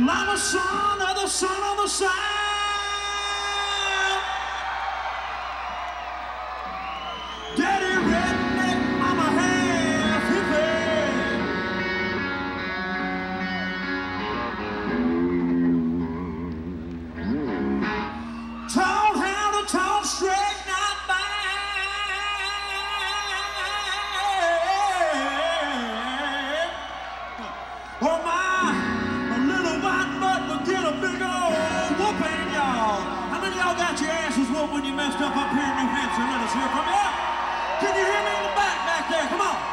Well, I'm a son of the South. Daddy redneck, mama half hippie. Taught how to talk straight, not bad. Oh my, a little white butt would get a big old whooping, y'all. How many of y'all got your asses whooped when you messed up here in New Hampshire? Let us hear from you. Can you hear me in the back there? Come on.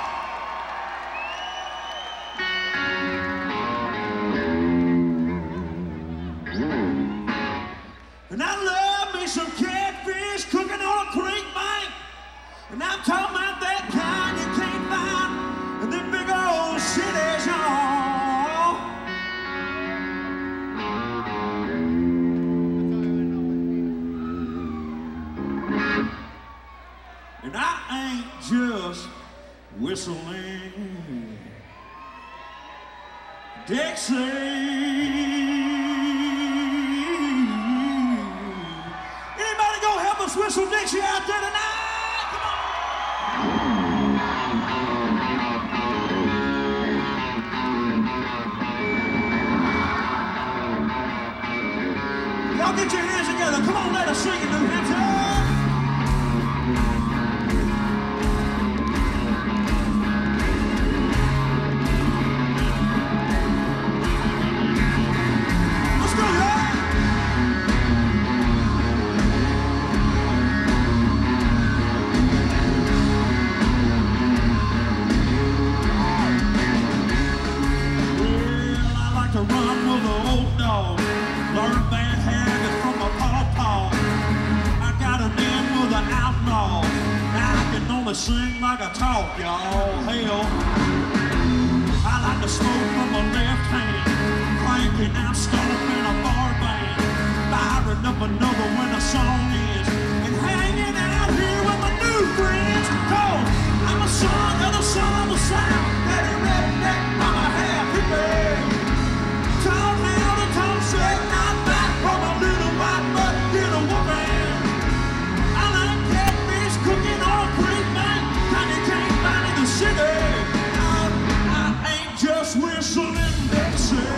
And I love me some catfish cooking on a creek bank. And I'm talking about that kind you can't find in them big old cities, y'all. And I ain't just whistling Dixie. Anybody gonna help us whistle Dixie out there tonight? Come on. Y'all get your hands together. Come on, let us sing it, New Hampshire. Sing like a talk, y'all. Hell, I like to smoke from my left hand, cranking out stuff in a bar band, firing up another when the song ends, and hanging out here with my new friends. Cause I'm a son of the South, daddy redneck, mama half hippie. Taught how to talk straight, not back, from a little white butt get a whooping. I like catfish cooking on a creek bank. City. I ain't just whistling Dixie.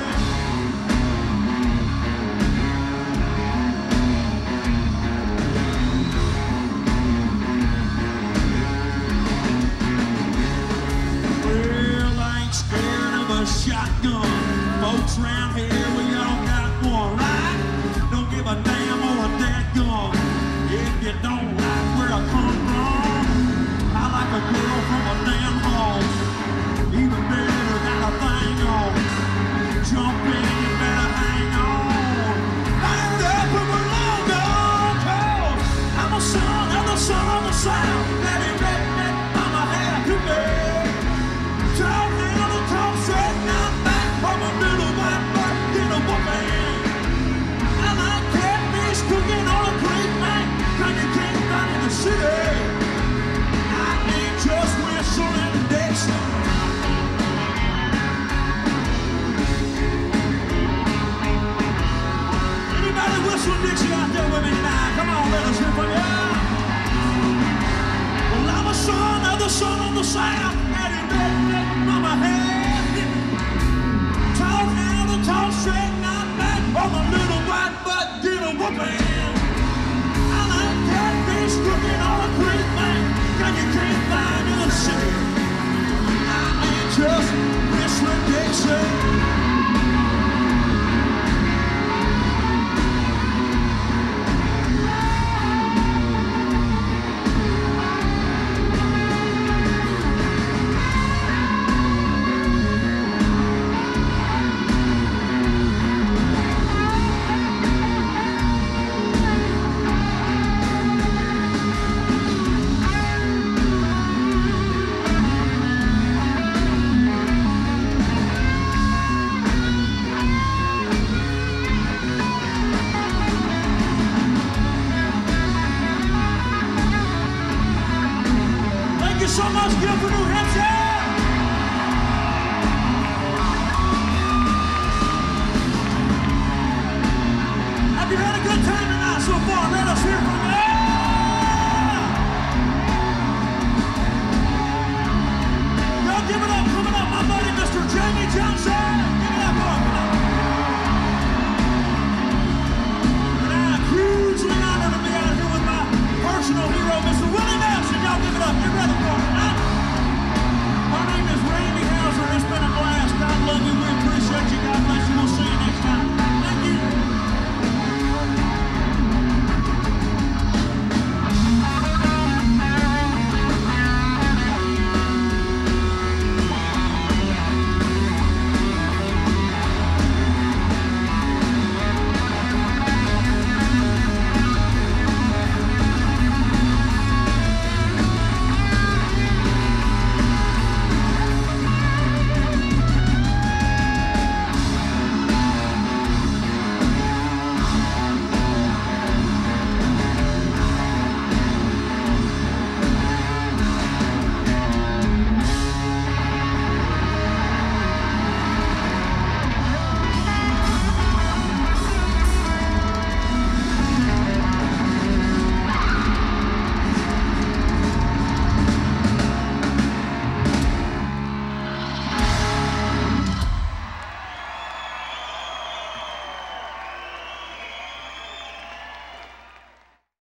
Well, I ain't scared of a shotgun. Folks around here, we all got one, right? Don't give a damn or a dead gun if you don't like where I come from. I like a girl from a damn home, even better, got a thing on. Jump in, you better hang on. Fire it up and we're long gone. Cause I'm a son of the South, daddy redneck, mama half hippie. Taught how to talk straight, not back, from a little white butt get a whooping. I like catfish cooking on a creek bank, kind you can't find in the city. Just whistling Dixie. Anybody whistling Dixie out there with me tonight? Come on, let us hear from you. Well, I'm a son of the South, daddy redneck, mama half hippie. Taught how to talk straight, not back, from a little white butt get a whooping. I like catfish cooking on a creek bank. And you can't find in the city. I ain't just whistling Dixie. you had a good time tonight so far? Let us hear from you.